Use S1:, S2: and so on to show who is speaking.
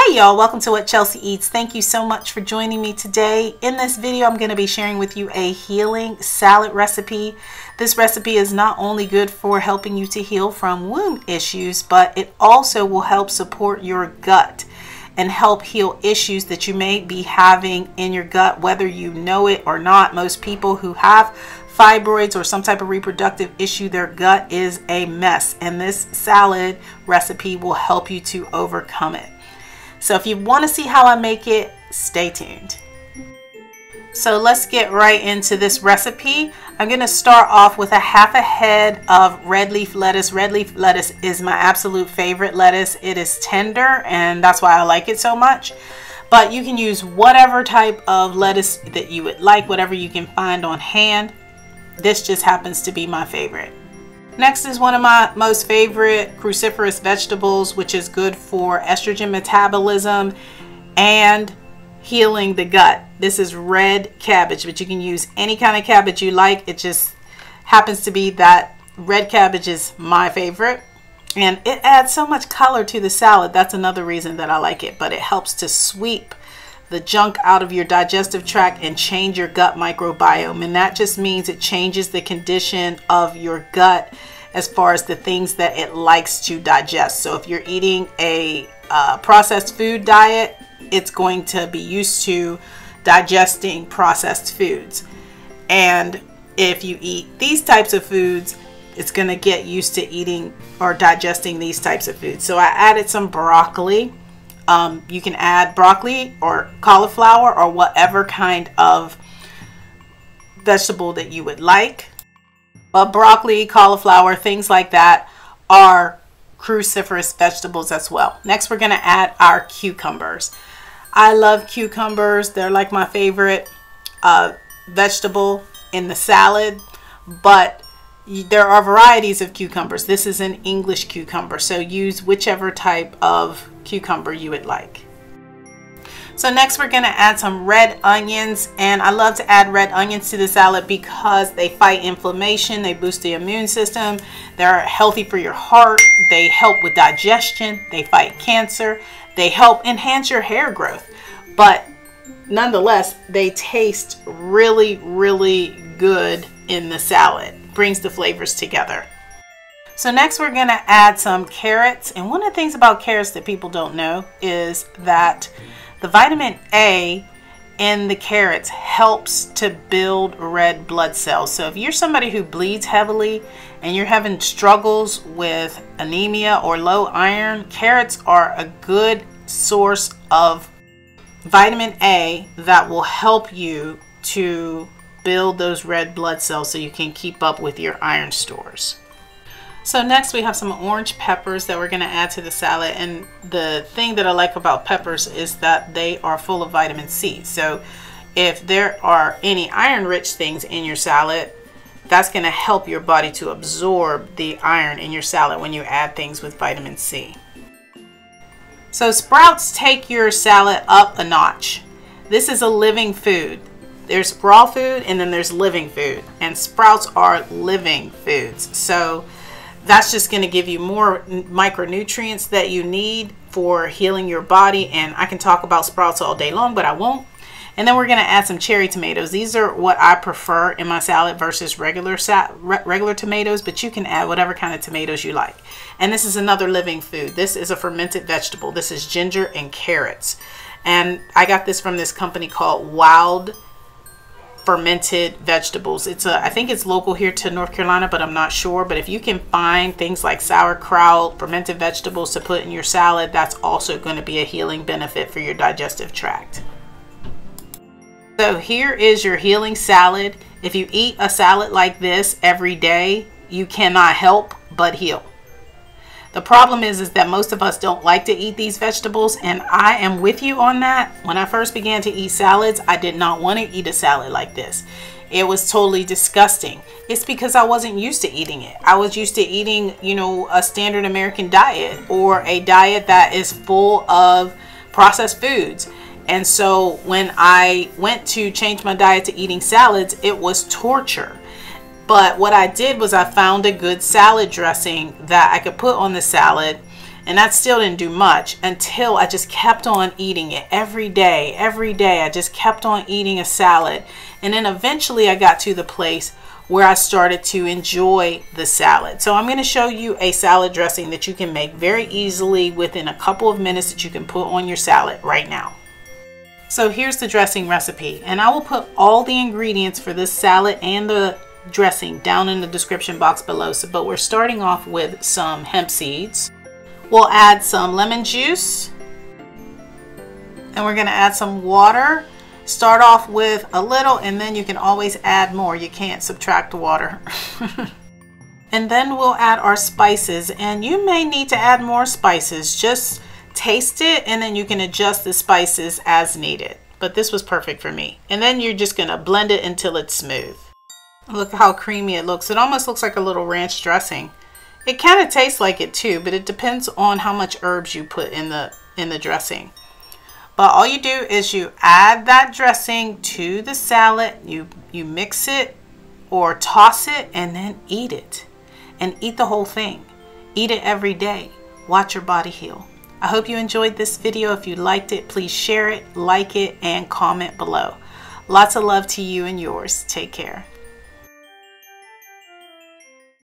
S1: Hi y'all, welcome to What Chelsea Eats. Thank you so much for joining me today. In this video, I'm going to be sharing with you a healing salad recipe. This recipe is not only good for helping you to heal from wound issues, but it also will help support your gut and help heal issues that you may be having in your gut, whether you know it or not. Most people who have fibroids or some type of reproductive issue, their gut is a mess, and this salad recipe will help you to overcome it. So if you want to see how I make it, stay tuned. So let's get right into this recipe. I'm going to start off with half a head of red leaf lettuce. Red leaf lettuce is my absolute favorite lettuce. It is tender, and that's why I like it so much. But you can use whatever type of lettuce that you would like, whatever you can find on hand. This just happens to be my favorite. Next is one of my most favorite cruciferous vegetables, which is good for estrogen metabolism and healing the gut. This is red cabbage, but you can use any kind of cabbage you like. It just happens to be that red cabbage is my favorite, and it adds so much color to the salad. That's another reason that I like it, but it helps to sweep the junk out of your digestive tract and change your gut microbiome. And that just means it changes the condition of your gut as far as the things that it likes to digest. So if you're eating a processed food diet, it's going to be used to digesting processed foods. And if you eat these types of foods, it's going to get used to eating or digesting these types of foods. So I added some broccoli. You can add broccoli or cauliflower or whatever kind of vegetable that you would like. But broccoli, cauliflower, things like that are cruciferous vegetables as well. Next, we're going to add our cucumbers. I love cucumbers. They're like my favorite vegetable in the salad, but there are varieties of cucumbers. This is an English cucumber, so use whichever type of cucumber you would like. So next we're going to add some red onions, and I love to add red onions to the salad because they fight inflammation, they boost the immune system, they're healthy for your heart, they help with digestion, they fight cancer, they help enhance your hair growth, but nonetheless they taste really, really good in the salad. Brings the flavors together. So next we're going to add some carrots, and one of the things about carrots that people don't know is that the vitamin A in the carrots helps to build red blood cells. So if you're somebody who bleeds heavily and you're having struggles with anemia or low iron, carrots are a good source of vitamin A that will help you to build those red blood cells so you can keep up with your iron stores. So next we have some orange peppers that we're going to add to the salad, and the thing that I like about peppers is that they are full of vitamin C. So if there are any iron rich things in your salad, that's going to help your body to absorb the iron in your salad when you add things with vitamin C. So sprouts take your salad up a notch. This is a living food. There's raw food and then there's living food, and sprouts are living foods. So that's just going to give you more micronutrients that you need for healing your body. And I can talk about sprouts all day long, but I won't. And then we're going to add some cherry tomatoes. These are what I prefer in my salad versus regular tomatoes, but you can add whatever kind of tomatoes you like. And this is another living food. This is a fermented vegetable. This is ginger and carrots. And I got this from this company called Wild Fermented Vegetables. I think it's local here to North Carolina, but I'm not sure. But if you can find things like sauerkraut, fermented vegetables to put in your salad, that's also going to be a healing benefit for your digestive tract. So here is your healing salad. If you eat a salad like this every day, you cannot help but heal. The problem is that most of us don't like to eat these vegetables, and I am with you on that. When I first began to eat salads, I did not want to eat a salad like this. It was totally disgusting. It's because I wasn't used to eating it. I was used to eating, you know, a standard American diet or a diet that is full of processed foods. And so when I went to change my diet to eating salads, it was torture. But what I did was I found a good salad dressing that I could put on the salad And that still didn't do much until I just kept on eating it every day. Every day I just kept on eating a salad. And then eventually I got to the place where I started to enjoy the salad. So I'm going to show you a salad dressing that you can make very easily within a couple of minutes that you can put on your salad right now. So here's the dressing recipe, and I will put all the ingredients for this salad and the dressing down in the description box below. But we're starting off with some hemp seeds. We'll add some lemon juice, and we're going to add some water. Start off with a little, and then you can always add more. You can't subtract water. And then we'll add our spices, and you may need to add more spices. Just taste it, and then you can adjust the spices as needed. But this was perfect for me. And then you're just going to blend it until it's smooth. Look how creamy it looks. It almost looks like a little ranch dressing. It kind of tastes like it too, but it depends on how much herbs you put in the dressing. But all you do is you add that dressing to the salad, you mix it or toss it, and then eat it. And eat the whole thing. Eat it every day. Watch your body heal. I hope you enjoyed this video. If you liked it, please share it, like it, and comment below. Lots of love to you and yours. Take care.